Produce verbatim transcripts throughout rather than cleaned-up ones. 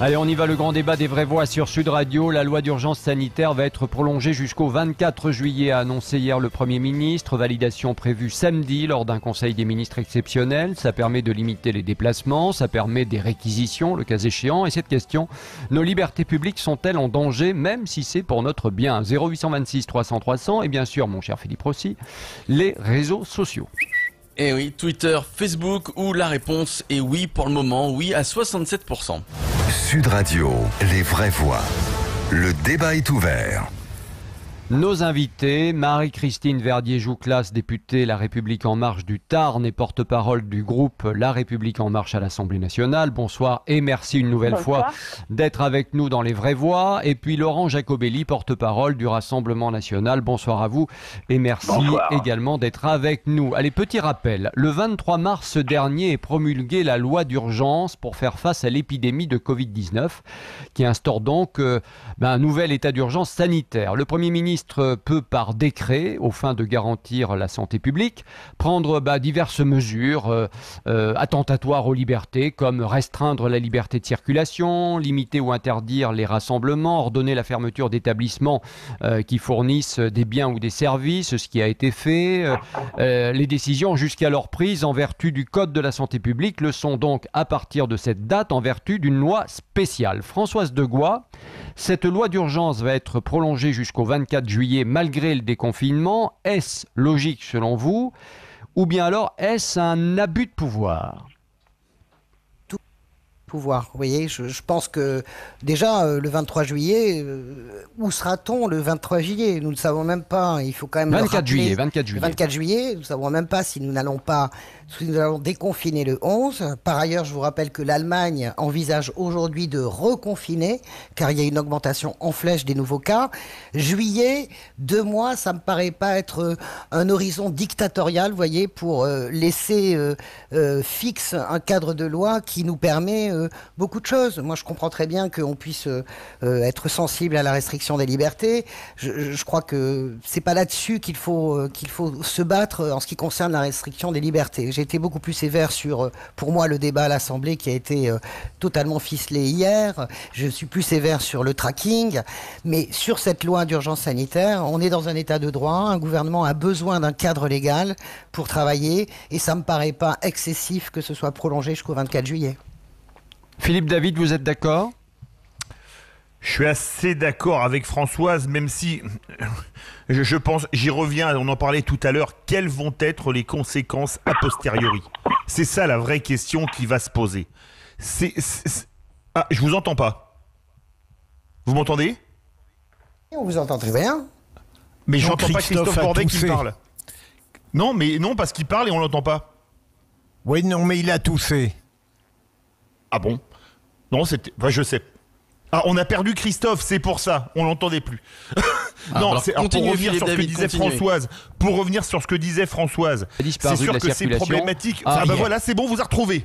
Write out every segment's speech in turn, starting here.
Allez, on y va, le grand débat des vraies voix sur Sud Radio. La loi d'urgence sanitaire va être prolongée jusqu'au vingt-quatre juillet, a annoncé hier le Premier ministre. Validation prévue samedi lors d'un conseil des ministres exceptionnel. Ça permet de limiter les déplacements, ça permet des réquisitions, le cas échéant. Et cette question, nos libertés publiques sont-elles en danger, même si c'est pour notre bien? Zéro huit cent vingt-six trois cents trois cents et bien sûr, mon cher Philippe Rossi, les réseaux sociaux. Eh oui, Twitter, Facebook, où la réponse est oui pour le moment, oui à soixante-sept pour cent. Sud Radio, les vraies voix. Le débat est ouvert. Nos invités, Marie-Christine Verdier-Jouclas, députée La République En Marche du Tarn et porte-parole du groupe La République En Marche à l'Assemblée nationale. Bonsoir et merci une nouvelle Bonsoir. fois d'être avec nous dans Les Vraies Voix. Et puis Laurent Jacobelli, porte-parole du Rassemblement national. Bonsoir à vous et merci Bonsoir. également d'être avec nous. Allez, petit rappel, le vingt-trois mars dernier est promulguée la loi d'urgence pour faire face à l'épidémie de covid dix-neuf qui instaure donc euh, ben, un nouvel état d'urgence sanitaire. Le Premier ministre peut, par décret, aux fins de garantir la santé publique, prendre bah, diverses mesures euh, euh, attentatoires aux libertés, comme restreindre la liberté de circulation, limiter ou interdire les rassemblements, ordonner la fermeture d'établissements euh, qui fournissent des biens ou des services, ce qui a été fait. Euh, euh, les décisions jusqu'alors prises en vertu du Code de la santé publique le sont donc à partir de cette date en vertu d'une loi spéciale. Françoise Degois, cette loi d'urgence va être prolongée jusqu'au vingt-quatre juillet malgré le déconfinement. Est-ce logique selon vous? Ou bien alors est-ce un abus de pouvoir? Pouvoir. Vous voyez, je, je pense que déjà euh, le vingt-trois juillet, euh, où sera-t-on le vingt-trois juillet? Nous ne savons même pas. Il faut quand même vingt-quatre juillet, vingt-quatre juillet. vingt-quatre juillet, nous ne savons même pas si nous n'allons pas, si nous allons déconfiner le onze. Par ailleurs, je vous rappelle que l'Allemagne envisage aujourd'hui de reconfiner, car il y a une augmentation en flèche des nouveaux cas. Juillet, deux mois, ça me paraît pas être un horizon dictatorial, vous voyez, pour euh, laisser euh, euh, fixe un cadre de loi qui nous permet euh, beaucoup de choses. Moi, je comprends très bien qu'on puisse euh, être sensible à la restriction des libertés. Je, je crois que c'est pas là-dessus qu'il faut, euh, qu'il faut se battre en ce qui concerne la restriction des libertés. J'ai été beaucoup plus sévère sur, euh, pour moi, le débat à l'Assemblée qui a été euh, totalement ficelé hier. Je suis plus sévère sur le tracking. Mais sur cette loi d'urgence sanitaire, on est dans un état de droit. Un gouvernement a besoin d'un cadre légal pour travailler. Et ça me paraît pas excessif que ce soit prolongé jusqu'au vingt-quatre juillet. Philippe David, vous êtes d'accord? Je suis assez d'accord avec Françoise, même si je, je pense, j'y reviens, on en parlait tout à l'heure, quelles vont être les conséquences a posteriori? C'est ça la vraie question qui va se poser. C'est, c'est, c'est... Ah, je vous entends pas. Vous m'entendez? On vous entend très bien. Mais non, j'entends pas Christophe Bordet qui me parle. Non, mais non, parce qu'il parle et on l'entend pas. Oui, non, mais il a toussé. Ah bon? Non, c'était... Enfin, je sais. Ah, on a perdu Christophe, c'est pour ça. On l'entendait plus. Ah, non, alors, c'est, alors, pour revenir sur ce que disait continuez. Françoise, pour revenir sur ce que disait Françoise, c'est sûr que c'est problématique. Ah, ah bah voilà, c'est bon, vous a retrouvé.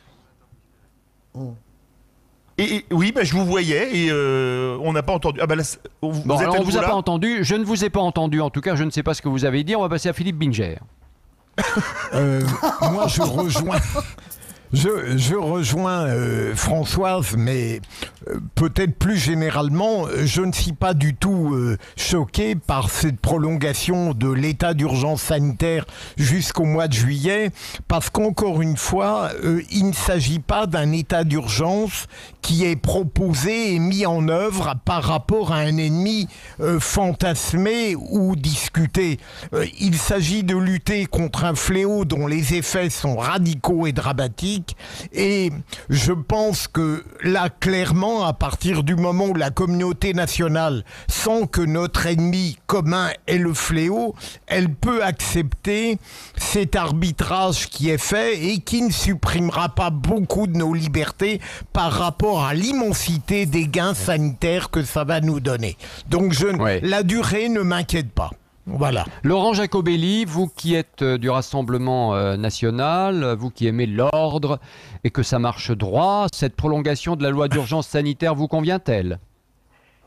Oh. Et, et oui, bah, je vous voyais et euh, on n'a pas entendu. Ah bah là, vous, bon, vous êtes alors on vous a là pas entendu. Je ne vous ai pas entendu. En tout cas, je ne sais pas ce que vous avez dit. On va passer à Philippe Binger. euh, moi, je rejoins. Je, je rejoins euh, Françoise, mais euh, peut-être plus généralement, je ne suis pas du tout euh, choqué par cette prolongation de l'état d'urgence sanitaire jusqu'au mois de juillet, parce qu'encore une fois, euh, il ne s'agit pas d'un état d'urgence qui est proposé et mis en œuvre par rapport à un ennemi euh, fantasmé ou discuté. Euh, il s'agit de lutter contre un fléau dont les effets sont radicaux et dramatiques. Et je pense que là, clairement, à partir du moment où la communauté nationale sent que notre ennemi commun est le fléau, elle peut accepter cet arbitrage qui est fait et qui ne supprimera pas beaucoup de nos libertés par rapport à l'immensité des gains sanitaires que ça va nous donner. Donc je, ouais. la durée ne m'inquiète pas. Voilà. Laurent Jacobelli, vous qui êtes euh, du Rassemblement euh, national, vous qui aimez l'ordre et que ça marche droit, cette prolongation de la loi d'urgence sanitaire vous convient-elle?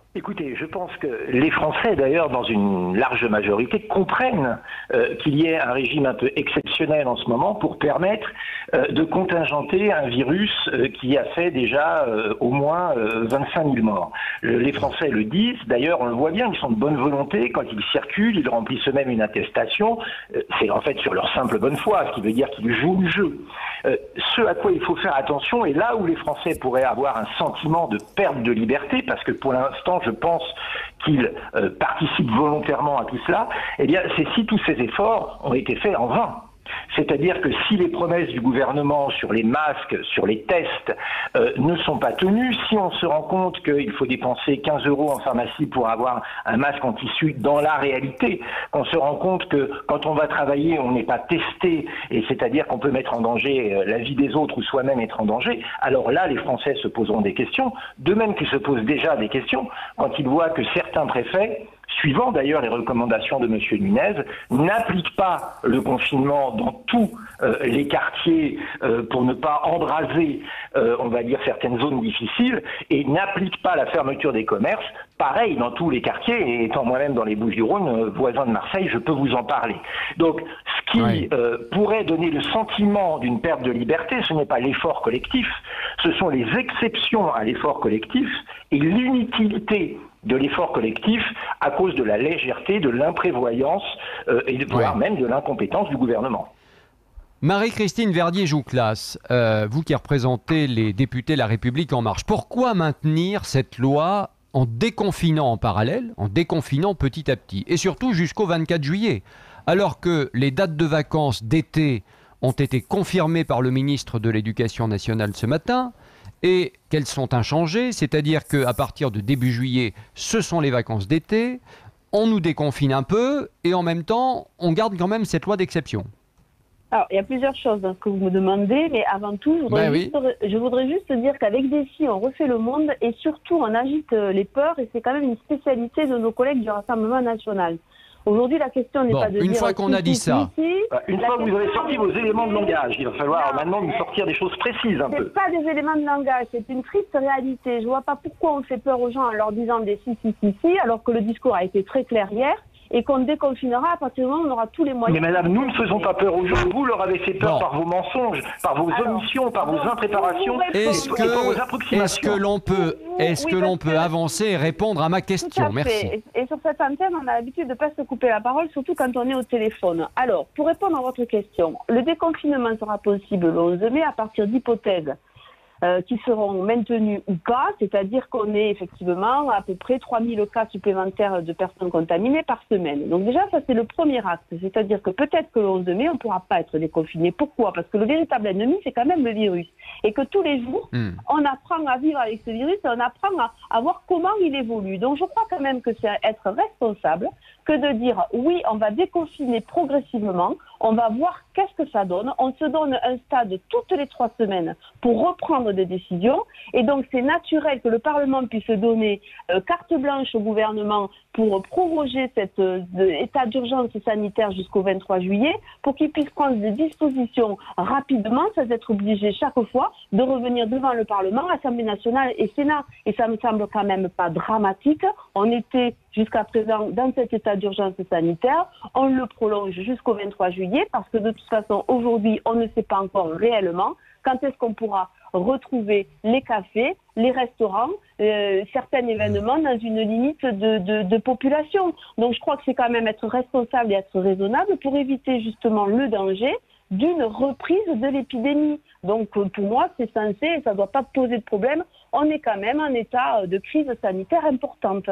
Écoutez, je pense que les Français, d'ailleurs, dans une large majorité, comprennent euh, qu'il y ait un régime un peu exceptionnel en ce moment pour permettre euh, de contingenter un virus euh, qui a fait déjà euh, au moins euh, vingt-cinq mille morts. Le, les Français le disent, d'ailleurs, on le voit bien, ils sont de bonne volonté, quand ils circulent, ils remplissent eux-mêmes une attestation, euh, c'est en fait sur leur simple bonne foi, ce qui veut dire qu'ils jouent le jeu. Euh, ce à quoi il faut faire attention, et là où les Français pourraient avoir un sentiment de perte de liberté, parce que pour l'instant, je pense qu'ils euh, participent volontairement à tout cela, eh bien, c'est si tous ces efforts ont été faits en vain. C'est-à-dire que si les promesses du gouvernement sur les masques, sur les tests euh, ne sont pas tenues, si on se rend compte qu'il faut dépenser quinze euros en pharmacie pour avoir un masque en tissu dans la réalité, qu'on se rend compte que quand on va travailler, on n'est pas testé, et c'est-à-dire qu'on peut mettre en danger euh, la vie des autres ou soi-même être en danger, alors là, les Français se poseront des questions, de même qu'ils se posent déjà des questions quand ils voient que certains préfets, suivant d'ailleurs les recommandations de M. Nunez, n'applique pas le confinement dans tous euh, les quartiers euh, pour ne pas embraser, euh, on va dire, certaines zones difficiles, et n'applique pas la fermeture des commerces, pareil dans tous les quartiers, et étant moi-même dans les Bouches-du-Rhône, euh, voisin de Marseille, je peux vous en parler. Donc, ce qui oui. euh, pourrait donner le sentiment d'une perte de liberté, ce n'est pas l'effort collectif, ce sont les exceptions à l'effort collectif et l'inutilité de l'effort collectif à cause de la légèreté, de l'imprévoyance euh, et de, voire ouais. même de l'incompétence du gouvernement. Marie-Christine Verdier-Jouclas, euh, vous qui représentez les députés La République En Marche, pourquoi maintenir cette loi en déconfinant en parallèle, en déconfinant petit à petit, et surtout jusqu'au vingt-quatre juillet, alors que les dates de vacances d'été ont été confirmées par le ministre de l'Éducation nationale ce matin, et qu'elles sont inchangées, c'est-à-dire qu'à partir de début juillet, ce sont les vacances d'été, on nous déconfine un peu, et en même temps, on garde quand même cette loi d'exception. Alors, il y a plusieurs choses dans ce que vous me demandez, mais avant tout, je voudrais, ben juste, oui. je voudrais juste dire qu'avec des si, on refait le monde, et surtout, on agite les peurs, et c'est quand même une spécialité de nos collègues du Rassemblement national. Aujourd'hui, la question n'est bon, pas de une dire... fois qu'on a dit ça... Ici, une fois que vous avez sorti vos éléments de langage, il va falloir non, maintenant nous sortir des choses précises un peu. C'est pas des éléments de langage, c'est une triste réalité. Je vois pas pourquoi on fait peur aux gens en leur disant des si, si, si, si, alors que le discours a été très clair hier, et qu'on déconfinera à partir du moment où on aura tous les moyens... Mais madame, nous ne faisons pas peur aux gens. Vous leur avez fait peur bon. par vos mensonges, par vos alors, omissions, par vos impréparations est-ce et, que, et par vos approximations. Est-ce que l'on peut, est-ce oui, que l'on peut que... avancer et répondre à ma question? Tout à Merci. fait. Et, et sur cette antenne, on a l'habitude de ne pas se couper la parole, surtout quand on est au téléphone. Alors, pour répondre à votre question, le déconfinement sera possible le onze mai à partir d'hypothèses Euh, qui seront maintenus ou pas, c'est-à-dire qu'on est effectivement à peu près trois mille cas supplémentaires de personnes contaminées par semaine. Donc déjà, ça c'est le premier acte, c'est-à-dire que peut-être que le onze mai, on ne pourra pas être déconfiné. Pourquoi? Parce que le véritable ennemi, c'est quand même le virus. Et que tous les jours, mmh. on apprend à vivre avec ce virus et on apprend à, à voir comment il évolue. Donc je crois quand même que c'est être responsable que de dire oui, on va déconfiner progressivement, on va voir qu'est-ce que ça donne, on se donne un stade toutes les trois semaines pour reprendre des décisions, et donc c'est naturel que le Parlement puisse donner euh, carte blanche au gouvernement pour proroger cet euh, état d'urgence sanitaire jusqu'au vingt-trois juillet, pour qu'il puisse prendre des dispositions rapidement, sans être obligé chaque fois de revenir devant le Parlement, Assemblée nationale et Sénat. Et ça me semble quand même pas dramatique. On était jusqu'à présent dans cet état d'urgence sanitaire, on le prolonge jusqu'au vingt-trois juillet, parce que de toute façon, aujourd'hui, on ne sait pas encore réellement quand est-ce qu'on pourra retrouver les cafés, les restaurants, euh, certains événements dans une limite de, de, de population. Donc je crois que c'est quand même être responsable et être raisonnable pour éviter justement le danger d'une reprise de l'épidémie. Donc pour moi, c'est censé, et ça ne doit pas poser de problème, on est quand même en état de crise sanitaire importante.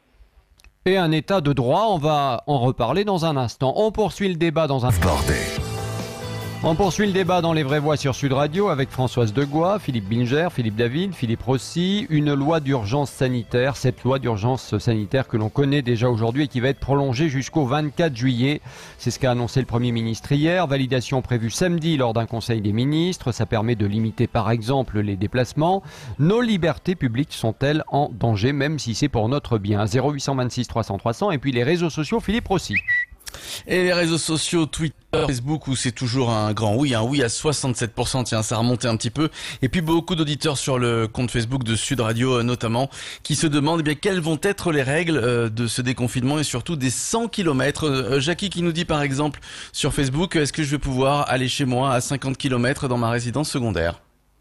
Et un état de droit, on va en reparler dans un instant. On poursuit le débat dans un... Bordel. On poursuit le débat dans Les Vraies Voix sur Sud Radio avec Françoise Degois, Philippe Bilger, Philippe David, Philippe Rossi. Une loi d'urgence sanitaire, cette loi d'urgence sanitaire que l'on connaît déjà aujourd'hui et qui va être prolongée jusqu'au vingt-quatre juillet. C'est ce qu'a annoncé le Premier ministre hier. Validation prévue samedi lors d'un conseil des ministres. Ça permet de limiter par exemple les déplacements. Nos libertés publiques sont-elles en danger, même si c'est pour notre bien? Zéro huit cent vingt-six trois cents trois cents et puis les réseaux sociaux, Philippe Rossi. Et les réseaux sociaux, Twitter, Facebook, où c'est toujours un grand oui, un oui à soixante-sept pour cent, tiens, ça a remonté un petit peu. Et puis beaucoup d'auditeurs sur le compte Facebook de Sud Radio notamment, qui se demandent eh bien quelles vont être les règles euh, de ce déconfinement et surtout des cent kilomètres. Euh, Jackie qui nous dit par exemple sur Facebook, est-ce que je vais pouvoir aller chez moi à cinquante kilomètres dans ma résidence secondaire ?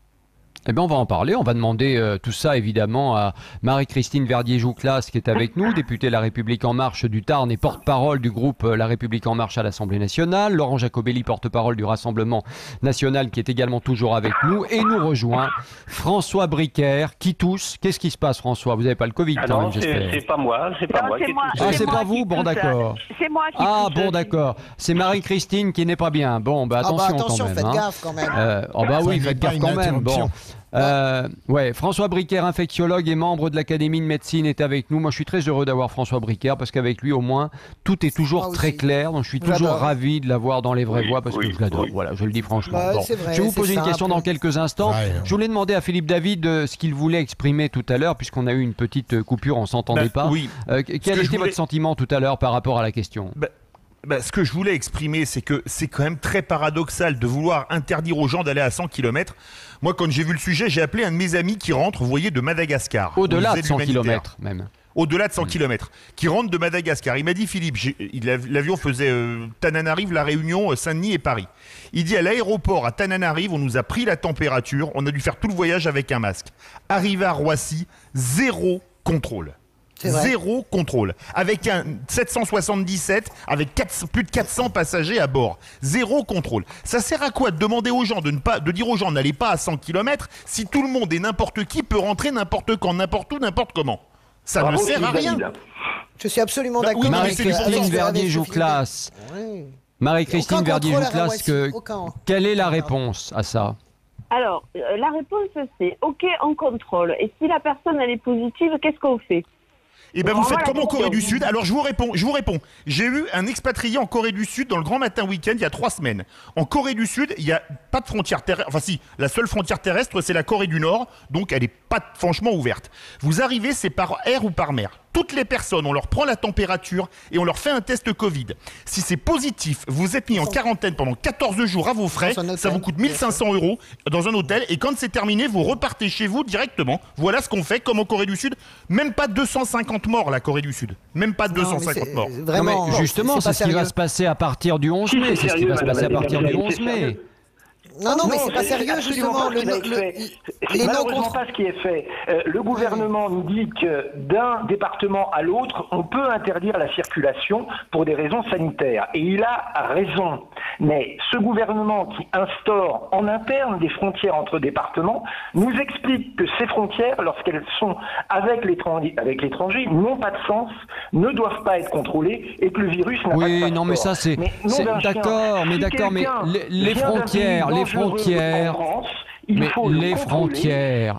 Eh bien, on va en parler. On va demander euh, tout ça, évidemment, à Marie-Christine Verdier-Jouclas, qui est avec nous, députée La République En Marche du Tarn et porte-parole du groupe euh, La République En Marche à l'Assemblée nationale. Laurent Jacobelli, porte-parole du Rassemblement national, qui est également toujours avec nous. Et nous rejoint François Briquer, qui tousse. Qu'est-ce qui se passe, François? Vous n'avez pas le Covid, ah quand non, même, j'espère. c'est pas moi. C'est pas Non, moi c'est qui moi. tousse. Ah, c'est moi pas qui vous? Bon, tousse. d'accord. C'est moi qui Ah, tousse. bon, d'accord. C'est Marie-Christine qui n'est pas bien. Bon, bah, Ah attention, bah attention, quand même. faites hein. gaffe quand même. Euh, oh bah Ça oui, n'est faites pas gaffe une quand même. Bon. interruption. Euh, ouais, François Briquer, infectiologue et membre de l'Académie de médecine, est avec nous. Moi, je suis très heureux d'avoir François Briquer parce qu'avec lui, au moins, tout est toujours Moi très aussi. clair. Donc, je suis toujours J'adore. ravi de l'avoir dans les vraies Oui, voies parce oui, que je l'adore. oui. Voilà, je le dis franchement. Bah, Bon. c'est vrai, Je vais vous c'est poser une simple. question dans quelques instants. Ouais. Je voulais demander à Philippe David euh, ce qu'il voulait exprimer tout à l'heure, puisqu'on a eu une petite euh, coupure, on s'entendait Bah, pas. oui. Euh, quel que était je voulais- votre sentiment tout à l'heure par rapport à la question? Bah, bah, ce que je voulais exprimer, c'est que c'est quand même très paradoxal de vouloir interdire aux gens d'aller à cent kilomètres. Moi, quand j'ai vu le sujet, j'ai appelé un de mes amis qui rentre, vous voyez, de Madagascar. Au-delà aux de aides cent humanitaires. kilomètres, même. Au-delà de cent kilomètres, qui rentre de Madagascar. Il m'a dit, Philippe, j'ai- il a- l'avion faisait euh, Tananarive, La Réunion, euh, Saint-Denis et Paris. Il dit, à l'aéroport à Tananarive, on nous a pris la température, on a dû faire tout le voyage avec un masque. Arrivé à Roissy, zéro contrôle. C'est vrai. Zéro contrôle. Avec un sept cent soixante-dix-sept, avec quatre- plus de quatre cents passagers à bord. Zéro contrôle. Ça sert à quoi de demander aux gens, de, ne pas, de dire aux gens, n'allez pas à cent kilomètres, si tout le monde et n'importe qui peut rentrer n'importe quand, n'importe où, n'importe comment? Ça Bravo, ne sert à Philippe rien. David. Je suis absolument Bah d'accord oui, mais avec c'est avec- pour ça. avec- Marie-Christine avec Verdier-Jouclas. Oui. Marie-Christine Aucun contrôle à Verdier-Jouclas, Roissy, que... aucun. quelle est la réponse à ça? Alors, euh, la réponse c'est OK, on contrôle. Et si la personne elle est positive, qu'est-ce qu'on fait? Et ben vous Vraiment faites la comme en question. Corée du Sud. Alors je vous réponds, je vous réponds. J'ai eu un expatrié en Corée du Sud dans le Grand Matin Week-end il y a trois semaines. En Corée du Sud, il n'y a pas de frontière terrestre. Enfin si, la seule frontière terrestre, c'est la Corée du Nord, donc elle n'est pas franchement ouverte. Vous arrivez, c'est par air ou par mer. Toutes les personnes, on leur prend la température et on leur fait un test Covid. Si c'est positif, vous êtes mis en quarantaine pendant quatorze jours à vos frais. Dans un hôtel, Ça vous coûte mille cinq cents euros dans un hôtel. Et quand c'est terminé, vous repartez chez vous directement. Voilà ce qu'on fait, comme en Corée du Sud. Même pas deux cent cinquante morts, la Corée du Sud. Même pas Non, deux cent mais cinquante c'est- morts. Vraiment, Non, mais non, justement, c'est pas ce qui va sérieux. se passer à partir du onze Si, mai. c'est C'est ce qui sérieux, va se passer à madame partir la du députée, onze c'est mai. sérieux. Non, non, mais c'est pas c'est sérieux, absolument justement. pas Le, ce qui va être le- fait. C'est les malheureusement non pas ce qui est fait. Euh, le gouvernement nous dit que d'un département à l'autre, on peut interdire la circulation pour des raisons sanitaires. Et il a raison. Mais ce gouvernement qui instaure en interne des frontières entre départements nous explique que ces frontières, lorsqu'elles sont avec l'étranger, avec l'étranger, n'ont pas de sens, ne doivent pas être contrôlées et que le virus n'a pas de Oui, passeport. non, mais ça, c'est. Mais nom c'est- d'un chien, D'accord, mais si d'accord, mais quelqu'un les, les vient d'un frontières, pays les dangereux frontières. en France, il Mais faut le les contrôler. frontières,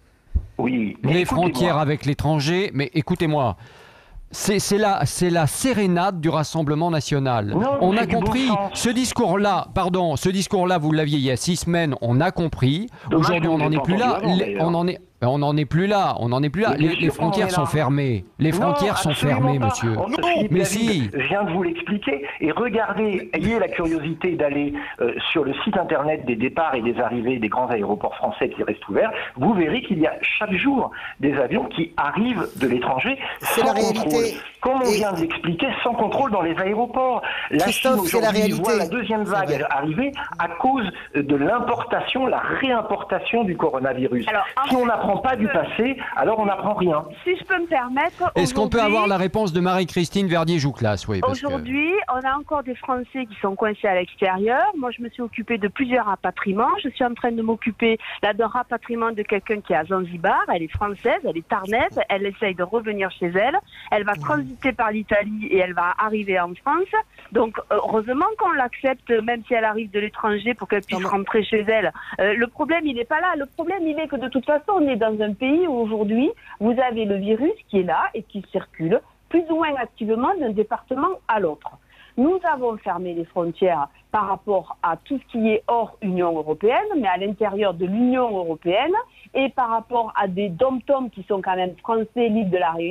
Oui, mais les écoutez-moi. frontières avec l'étranger, mais écoutez-moi. C'est c'est la, c'est la sérénade du Rassemblement national. Non, On c'est a du bon compris sens. ce discours-là, pardon, ce discours-là, vous l'aviez il y a six semaines, on a compris. Dommage Aujourd'hui, que on vous n'en est l'ayez plus pas là. entendu avant, Les- d'ailleurs. on en est, on n'en est plus là. On n'en est plus là. Mais bien Les, sûr les qu'on en frontières est sont là. fermées. Les Non, frontières sont absolument fermées, pas. monsieur. Oh, Non, Philippe mais David, si. je viens de vous l'expliquer. Et regardez, ayez la curiosité d'aller euh, sur le site internet des départs et des arrivées des grands aéroports français qui restent ouverts. Vous verrez qu'il y a chaque jour des avions qui arrivent de l'étranger C'est sans la réalité. contrôle. Comme on Et- vient de l'expliquer, sans contrôle dans les aéroports. La Christophe, Chine c'est la aujourd'hui réalité. voit la deuxième C'est vague vrai. arriver à cause de l'importation, la réimportation du coronavirus. Alors, si on en n'apprend pas du fait, passé, alors on n'apprend rien. Si je peux me permettre, Est-ce qu'on peut aujourd'hui- avoir la réponse de Marie-Christine Verdier-Jouclas? Oui, parce que- Aujourd'hui, on a encore des Français qui sont coincés à l'extérieur. Moi, je me suis occupée de plusieurs rapatriements. Je suis en train de m'occuper là d'un rapatriement de quelqu'un qui est à Zanzibar. Elle est française, elle est tarnaise. Elle essaye de revenir chez elle. Elle va transiter par l'Italie et elle va arriver en France. Donc, heureusement qu'on l'accepte, même si elle arrive de l'étranger, pour qu'elle puisse Non, mais- rentrer chez elle. Euh, le problème, il n'est pas là. Le problème, il est que de toute façon, on est dans un pays où aujourd'hui, vous avez le virus qui est là et qui circule plus ou moins activement d'un département à l'autre. Nous avons fermé les frontières par rapport à tout ce qui est hors Union européenne, mais à l'intérieur de l'Union européenne, et par rapport à des dom-toms qui sont quand même français, l'île de la Réunion,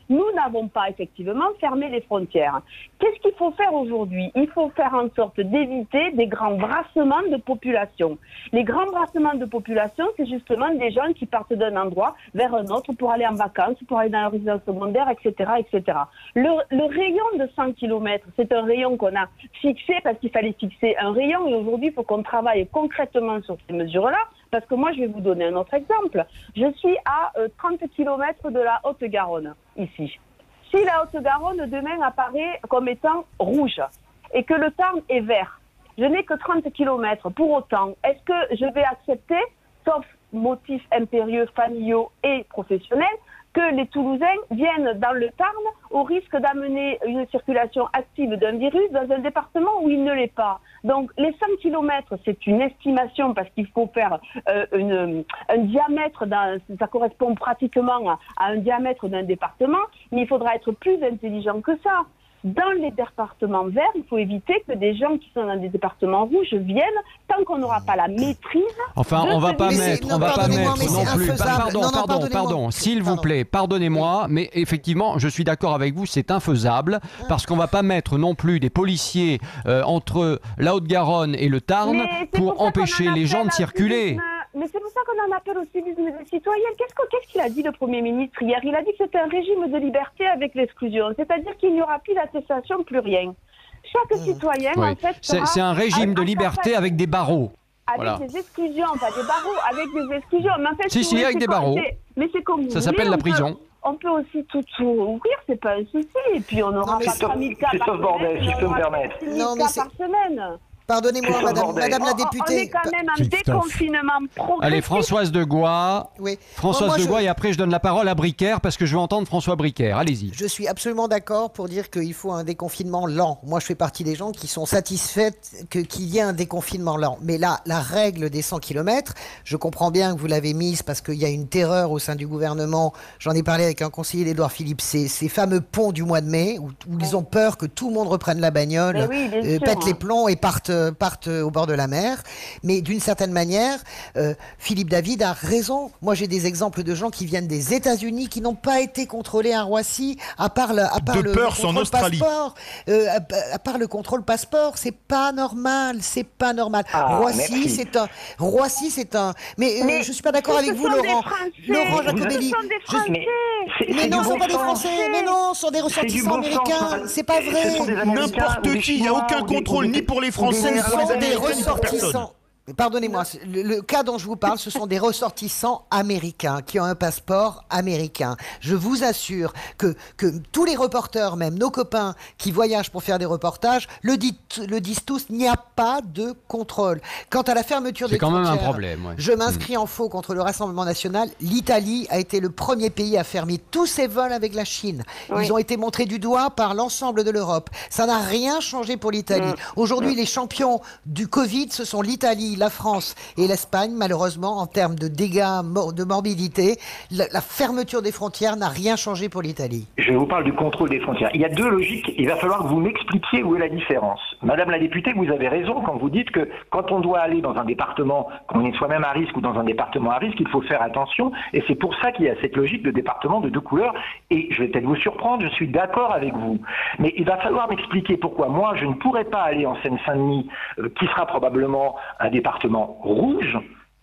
Nous n'avons pas effectivement fermé les frontières. Qu'est-ce qu'il faut faire aujourd'hui? Il faut faire en sorte d'éviter des grands brassements de population. Les grands brassements de population, c'est justement des gens qui partent d'un endroit vers un autre pour aller en vacances, pour aller dans la résidence secondaire, et cetera, et cetera. Le, le rayon de cent kilomètres, c'est un rayon qu'on a fixé parce qu'il fallait fixer un rayon, et aujourd'hui, il faut qu'on travaille concrètement sur ces mesures-là. Parce que moi, je vais vous donner un autre exemple. Je suis à euh, trente kilomètres de la Haute-Garonne, ici. Si la Haute-Garonne, demain, apparaît comme étant rouge et que le Tarn est vert, je n'ai que trente kilomètres. Pour autant, est-ce que je vais accepter, sauf motifs impérieux, familiaux et professionnels, que les Toulousains viennent dans le Tarn au risque d'amener une circulation active d'un virus dans un département où il ne l'est pas. Donc les cent kilomètres, c'est une estimation parce qu'il faut faire euh, une, un diamètre, dans, ça correspond pratiquement à, à un diamètre d'un département, mais il faudra être plus intelligent que ça. Dans les départements verts, il faut éviter que des gens qui sont dans des départements rouges viennent tant qu'on n'aura pas la maîtrise. Enfin, on va pas mettre, on va pas mettre non plus. Pardon, non, non, pardon, pardon. S'il vous plaît, pardonnez-moi, mais effectivement, je suis d'accord avec vous, c'est infaisable parce qu'on va pas mettre non plus des policiers euh, entre la Haute-Garonne et le Tarn pour, pour empêcher les gens de circuler. Mais c'est pour ça qu'on en appelle au civisme des citoyens. Qu'est-ce qu'est-ce qu'il a dit le Premier ministre hier? Il a dit que c'était un régime de liberté avec l'exclusion, c'est-à-dire qu'il n'y aura plus d'attestation, plus rien. Chaque citoyen, oui. en fait, c'est un régime de liberté avec des barreaux. Avec voilà. des exclusions, pas des barreaux, avec des exclusions. Mais en fait, si, si, avec des barreaux. Mais c'est comme ça s'appelle la prison. Peut, on peut aussi tout, tout ouvrir, c'est pas un souci. Et puis on aura pas trois mille cas par bordel, si je peux me permettre. Non, mais par semaine. Pardonnez-moi, madame, madame la députée. On est quand même en déconfinement progressif. Allez, Françoise de Gois. Oui. Françoise bon, moi, de Gois, je... et après je donne la parole à Bricaire parce que je veux entendre François Bricaire. Allez-y. Je suis absolument d'accord pour dire qu'il faut un déconfinement lent. Moi, je fais partie des gens qui sont satisfaits que, qu'il y ait un déconfinement lent. Mais là, la règle des cent kilomètres, je comprends bien que vous l'avez mise parce qu'il y a une terreur au sein du gouvernement. J'en ai parlé avec un conseiller d'Édouard Philippe. Ces, ces fameux ponts du mois de mai où, où ils ont peur que tout le monde reprenne la bagnole, oui, euh, pète les plombs et parte, partent au bord de la mer. Mais d'une certaine manière, euh, Philippe David a raison. Moi, j'ai des exemples de gens qui viennent des États-Unis qui n'ont pas été contrôlés à Roissy, à part le, à part de le, peur, le contrôle passeport. Euh, à, à part le contrôle passeport, c'est pas normal. C'est pas normal. Ah, Roissy, c'est un. Roissy, c'est un. Mais, mais euh, je suis pas d'accord avec vous, Laurent. Laurent Jacobelli. Ce sont des Français. Mais, mais non, ce ne sont pas des Français. Mais non, ce sont des ressortissants américains. C'est pas vrai. N'importe qui. Il n'y a aucun contrôle ni pour les Français ni pour les Américains. Ressortissants. Pardonnez-moi, le, le cas dont je vous parle, ce sont des ressortissants américains qui ont un passeport américain. Je vous assure que, que tous les reporters, même nos copains qui voyagent pour faire des reportages, le, dit, le disent tous, il n'y a pas de contrôle. Quant à la fermeture des frontières, c'est quand même un problème. Ouais. Je m'inscris mmh. en faux contre le Rassemblement national. L'Italie a été le premier pays à fermer tous ses vols avec la Chine. Oui. Ils ont été montrés du doigt par l'ensemble de l'Europe. Ça n'a rien changé pour l'Italie. Mmh. Aujourd'hui, mmh. les champions du Covid, ce sont l'Italie, la France et l'Espagne, malheureusement, en termes de dégâts, de morbidité. La, la fermeture des frontières n'a rien changé pour l'Italie. Je vous parle du contrôle des frontières. Il y a deux logiques. Il va falloir que vous m'expliquiez où est la différence. Madame la députée, vous avez raison quand vous dites que quand on doit aller dans un département, qu'on est soi-même à risque ou dans un département à risque, il faut faire attention. Et c'est pour ça qu'il y a cette logique de département de deux couleurs. Et je vais peut-être vous surprendre, je suis d'accord avec vous. Mais il va falloir m'expliquer pourquoi moi, je ne pourrais pas aller en Seine-Saint-Denis, euh, qui sera probablement un département rouge,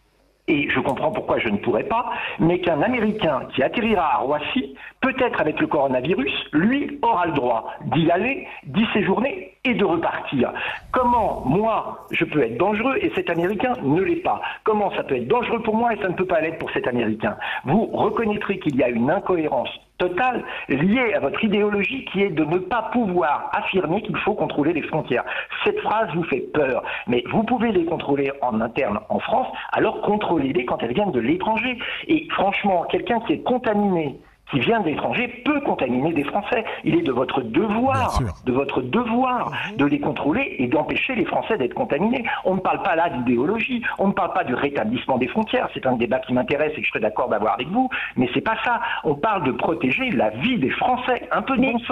et je comprends pourquoi je ne pourrais pas, mais qu'un Américain qui atterrira à Roissy, peut-être avec le coronavirus, lui aura le droit d'y aller, d'y séjourner et de repartir. Comment, moi, je peux être dangereux et cet Américain ne l'est pas? Comment ça peut être dangereux pour moi et ça ne peut pas l'être pour cet Américain? Vous reconnaîtrez qu'il y a une incohérence totale liée à votre idéologie qui est de ne pas pouvoir affirmer qu'il faut contrôler les frontières. Cette phrase vous fait peur, mais vous pouvez les contrôler en interne en France, alors contrôlez-les quand elles viennent de l'étranger. Et franchement, quelqu'un qui est contaminé, qui vient de l'étranger, peut contaminer des Français. Il est de votre devoir, de votre devoir de les contrôler et d'empêcher les Français d'être contaminés. On ne parle pas là d'idéologie, on ne parle pas du rétablissement des frontières, c'est un débat qui m'intéresse et que je serais d'accord d'avoir avec vous, mais c'est pas ça. On parle de protéger la vie des Français, un peu de mais bon sens.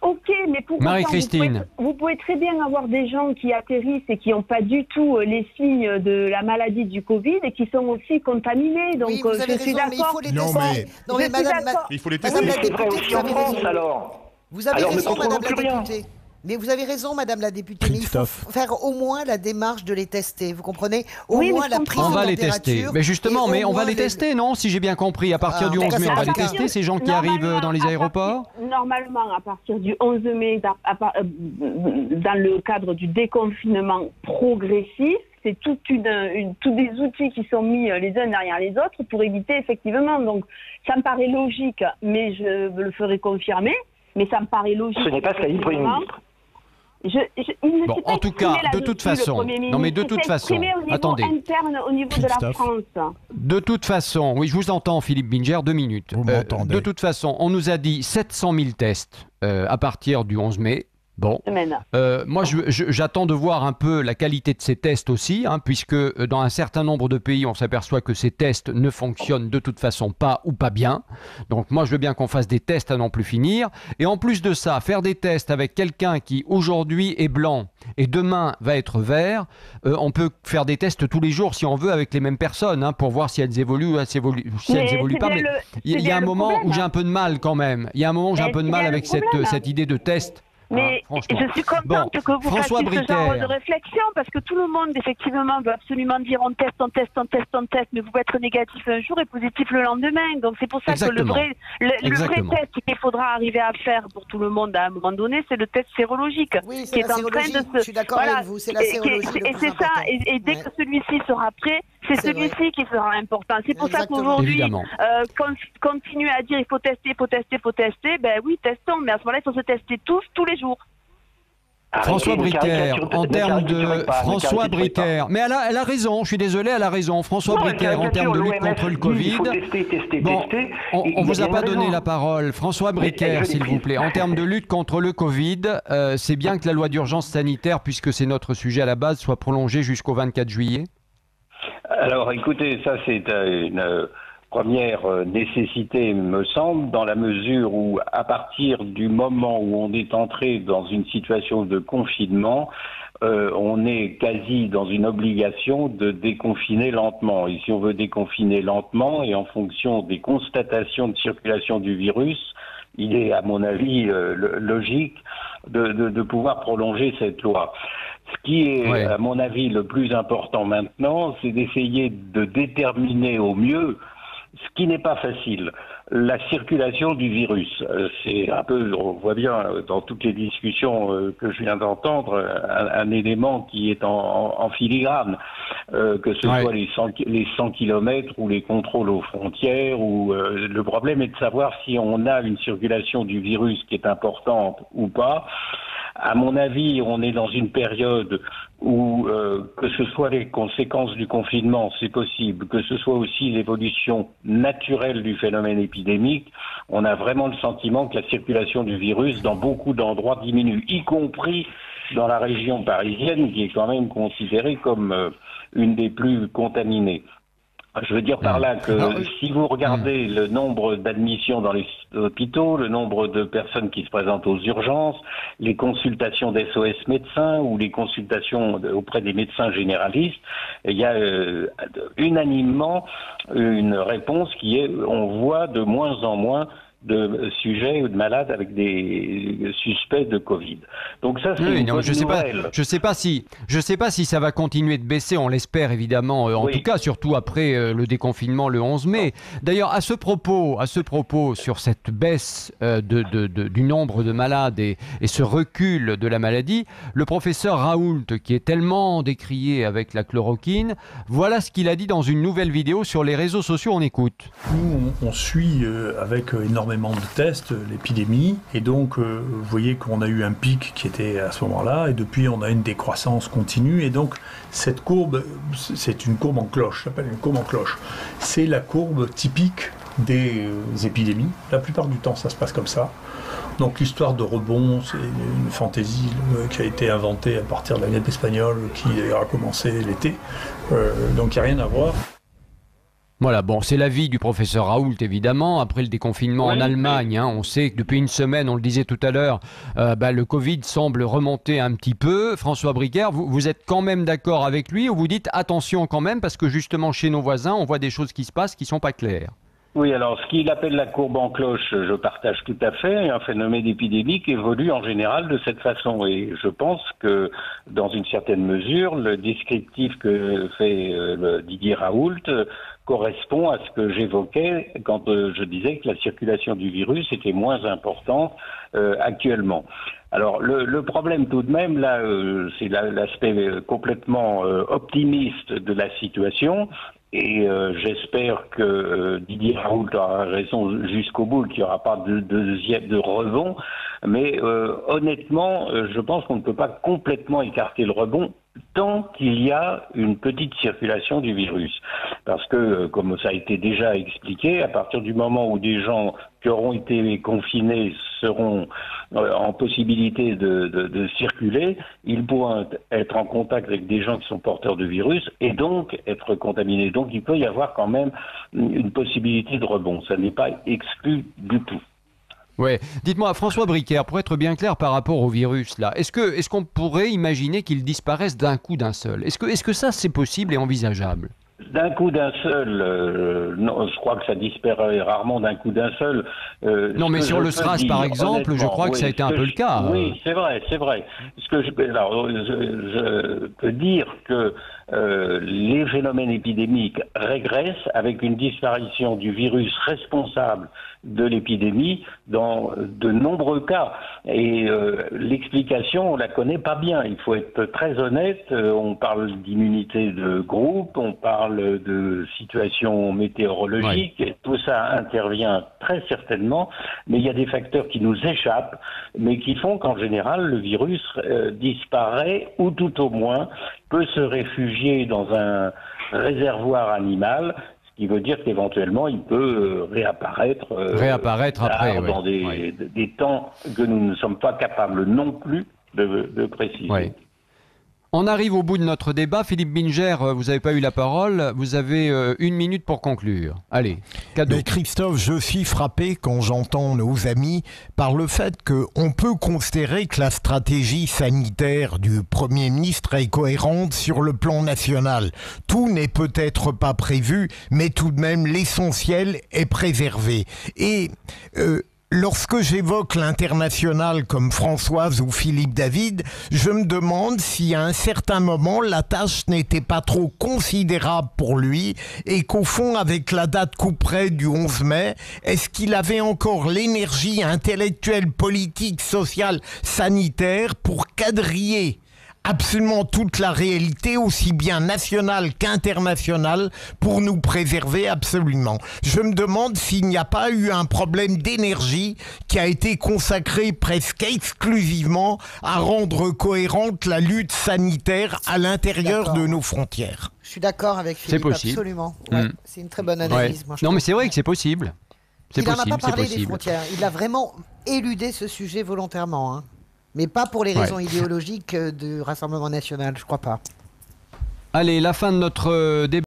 ok, mais pour Marie-Christine. Vous, vous pouvez très bien avoir des gens qui atterrissent et qui n'ont pas du tout les signes de la maladie du Covid et qui sont aussi contaminés. Donc, oui, vous je avez suis raison, mais il faut les tester. Non, mais, non, mais madame, ma... Il faut les madame tester. la C'est vrai députée, aussi vous en avez France, raison. alors. Vous avez Alors, ne raison, contrôlons madame la plus rien. députée. Mais vous avez raison, madame la députée, mais il faut Christophe. faire au moins la démarche de les tester, vous comprenez? Au Oui, moins mais la je prise On de va les température. tester. Mais justement, et mais au on va moins les tester, non? Si j'ai bien compris, à partir Ah, du en onze tout mai, cas, on va c'est les à partir- tester, ces gens qui arrivent Normalement, dans les à aéroports? partir- Normalement, à partir du onze mai, à- à- à- dans le cadre du déconfinement progressif, c'est toute une, une, tous des outils qui sont mis les uns derrière les autres pour éviter effectivement. Donc, ça me paraît logique, mais je le ferai confirmer. Mais ça me paraît logique. Ce n'est pas ce qu'a dit le Premier ministre. Je, je, il ne Bon, s'est pas en tout exprimé cas, de là-dessus, toute le façon- Premier ministre. non, mais de Il toute s'est façon, exprimé au niveau attendez. interne, au niveau de la Christophe. France. De toute façon, oui, je vous entends, Philippe Binger, deux minutes. Vous m'entendez. de toute façon, on nous a dit sept cent mille tests euh, à partir du onze mai. Bon, Semaine. Euh, moi, je- je- j'attends de voir un peu la qualité de ces tests aussi, hein, puisque euh, dans un certain nombre de pays, on s'aperçoit que ces tests ne fonctionnent de toute façon pas ou pas bien. Donc moi, je veux bien qu'on fasse des tests à n'en plus finir. Et en plus de ça, faire des tests avec quelqu'un qui aujourd'hui est blanc et demain va être vert, euh, on peut faire des tests tous les jours si on veut avec les mêmes personnes, hein, pour voir si elles évoluent ou elles évoluent, si elles Mais évoluent c'est pas. bien Mais le- il y, c'est il y bien a un le moment problème, où j'ai hein. un peu de mal quand même. Il y a un moment où j'ai Mais un peu de c'est mal bien le avec cette, problème, hein. cette idée de test. Mais Ah, franchement. je suis contente Bon, que vous François fassiez ce genre Bricaire. de réflexion, parce que tout le monde, effectivement, veut absolument dire on teste, on teste, on teste, on teste, mais vous pouvez être négatif un jour et positif le lendemain. Donc c'est pour ça Exactement. que le vrai, le, le vrai Exactement. test qu'il faudra arriver à faire pour tout le monde à un moment donné, c'est le test sérologique. Oui, qui c'est est la en train sérologie. de se... Je suis d'accord avec vous, c'est la et- sérologie et- le Et plus c'est ça, important. et, et dès Ouais. que celui-ci sera prêt, c'est C'est vrai. celui-ci qui sera important. C'est pour ça Exactement. qu'aujourd'hui, Évidemment. euh, con- continuer à dire il faut tester, il faut tester, il faut tester, ben oui, testons, mais à ce moment-là, il faut se tester tous, tous les jours. Arrêtez, François ne Bricaire, caricaturez- en ne termes caricaturez de pas, ne François caricaturez pas. Bricaire, mais elle a, elle a raison. Je suis désolé, elle a raison. François Non, Bricaire, en termes de lutte l'O M S contre le dit, Covid. Il faut tester, tester, Bon, tester. on, et on il vous y a une pas donné raison. la parole, François Mais, Bricaire, je s'il l'ai vous prise. plaît. En termes de lutte contre le Covid, euh, c'est bien que la loi d'urgence sanitaire, puisque c'est notre sujet à la base, soit prolongée jusqu'au vingt-quatre juillet. Alors écoutez, ça c'est euh, une euh, première euh, nécessité, me semble, dans la mesure où à partir du moment où on est entré dans une situation de confinement, euh, on est quasi dans une obligation de déconfiner lentement. Et si on veut déconfiner lentement et en fonction des constatations de circulation du virus, il est, à mon avis, euh, le- logique de, de, de pouvoir prolonger cette loi. Ce qui est, Ouais. à mon avis, le plus important maintenant, c'est d'essayer de déterminer au mieux, ce qui n'est pas facile, la circulation du virus. Euh, C'est un peu, on voit bien euh, dans toutes les discussions euh, que je viens d'entendre, un, un élément qui est en, en- en filigrane, euh, que ce Ouais. soit les cent, les cent kilomètres ou les contrôles aux frontières. Ou euh, le problème est de savoir si on a une circulation du virus qui est importante ou pas. À mon avis, on est dans une période où, euh, que ce soit les conséquences du confinement, c'est possible, que ce soit aussi l'évolution naturelle du phénomène épidémique, on a vraiment le sentiment que la circulation du virus dans beaucoup d'endroits diminue, y compris dans la région parisienne, qui est quand même considérée comme euh, une des plus contaminées. Je veux dire par là que Alors, si vous regardez le nombre d'admissions dans les hôpitaux, le nombre de personnes qui se présentent aux urgences, les consultations d'S O S médecins ou les consultations auprès des médecins généralistes, il y a euh, unanimement une réponse qui est on voit de moins en moins de sujets ou de malades avec des suspects de Covid. Donc ça, c'est Oui, une non, bonne je sais pas, nouvelle. je sais pas si, je sais pas si ça va continuer de baisser. On l'espère évidemment. euh, en Oui. tout cas, surtout après euh, le déconfinement le onze mai. D'ailleurs, à ce propos, à ce propos, sur cette baisse euh, de, de- de- du nombre de malades et, et ce recul de la maladie, le professeur Raoult, qui est tellement décrié avec la chloroquine, voilà ce qu'il a dit dans une nouvelle vidéo sur les réseaux sociaux. On écoute. Nous, on, on suit euh, avec euh, énormément de tests euh, l'épidémie, et donc euh, vous voyez qu'on a eu un pic qui était à ce moment-là, et depuis on a une décroissance continue, et donc cette courbe, c'est une courbe en cloche, ça s'appelle une courbe en cloche. C'est la courbe typique des euh, épidémies. La plupart du temps, ça se passe comme ça. Donc l'histoire de rebond, c'est une fantaisie euh, qui a été inventée à partir de la grippe espagnole, qui a commencé l'été. Euh, donc il n'y a rien à voir. Voilà, bon, c'est l'avis du professeur Raoult, évidemment. Après le déconfinement Oui, en Allemagne, hein, on sait que depuis une semaine, on le disait tout à l'heure, euh, bah, le Covid semble remonter un petit peu. François Briquer, vous, vous êtes quand même d'accord avec lui ou vous dites attention quand même parce que justement chez nos voisins, on voit des choses qui se passent qui sont pas claires? Oui, alors ce qu'il appelle la courbe en cloche, je partage tout à fait. Un phénomène épidémique évolue en général de cette façon. Et je pense que, dans une certaine mesure, le descriptif que fait euh, le Didier Raoult euh, correspond à ce que j'évoquais quand euh, je disais que la circulation du virus était moins importante euh, actuellement. Alors le, le problème tout de même, là, euh, c'est la, l'aspect euh, complètement euh, optimiste de la situation. Et euh, j'espère que euh, Didier Raoult aura raison jusqu'au bout, qu'il n'y aura pas de, de, de rebond. Mais euh, honnêtement, euh, je pense qu'on ne peut pas complètement écarter le rebond tant qu'il y a une petite circulation du virus. Parce que, euh, comme ça a été déjà expliqué, à partir du moment où des gens qui auront été confinés seront euh, en possibilité de, de, de circuler, ils pourront être en contact avec des gens qui sont porteurs de virus et donc être contaminés. Donc il peut y avoir quand même une possibilité de rebond. Ça n'est pas exclu du tout. Ouais. Dites-moi, François Briquer, pour être bien clair par rapport au virus, là, est-ce que, est-ce qu'on pourrait imaginer qu'il disparaisse d'un coup d'un seul? Est-ce que, est-ce que ça, c'est possible et envisageable? D'un coup d'un seul, euh, non, je crois que ça disparaît rarement d'un coup d'un seul. Euh, non, mais sur le SRAS, par exemple, je crois que oui, ça a été un peu je, le cas. Oui, c'est vrai, c'est vrai. Ce que je, alors, je, je peux dire que euh, les phénomènes épidémiques régressent avec une disparition du virus responsable de l'épidémie dans de nombreux cas. Et euh, l'explication, on la connaît pas bien. Il faut être très honnête. Euh, on parle d'immunité de groupe, on parle de situation météorologique, oui. Et tout ça intervient très certainement, mais il y a des facteurs qui nous échappent, mais qui font qu'en général, le virus euh, disparaît, ou tout au moins peut se réfugier dans un réservoir animal, ce qui veut dire qu'éventuellement, il peut euh, réapparaître, euh, réapparaître après, dans oui. des, oui. des temps que nous ne sommes pas capables non plus de, de préciser. Oui. On arrive au bout de notre débat. Philippe Binger, vous n'avez pas eu la parole. Vous avez euh, une minute pour conclure. Allez, cadeau. Mais Christophe, je suis frappé quand j'entends nos amis par le fait qu'on peut considérer que la stratégie sanitaire du Premier ministre est cohérente sur le plan national. Tout n'est peut-être pas prévu, mais tout de même l'essentiel est préservé. Et... Euh, Lorsque j'évoque l'international comme Françoise ou Philippe David, je me demande si à un certain moment la tâche n'était pas trop considérable pour lui et qu'au fond, avec la date couperet du onze mai, est-ce qu'il avait encore l'énergie intellectuelle, politique, sociale, sanitaire pour quadriller absolument toute la réalité, aussi bien nationale qu'internationale, pour nous préserver absolument. Je me demande s'il n'y a pas eu un problème d'énergie qui a été consacré presque exclusivement à rendre cohérente la lutte sanitaire à l'intérieur de nos frontières. Je suis d'accord avec Philippe, c'est possible. Absolument. Ouais, mmh. C'est une très bonne analyse. Ouais. Moi, je non, pense. mais c'est vrai que c'est possible. C'est il possible, n'en a pas parlé c'est possible. des frontières. Il a vraiment éludé ce sujet volontairement. Hein. Mais pas pour les raisons ouais. idéologiques du Rassemblement national, je crois pas. Allez, la fin de notre débat.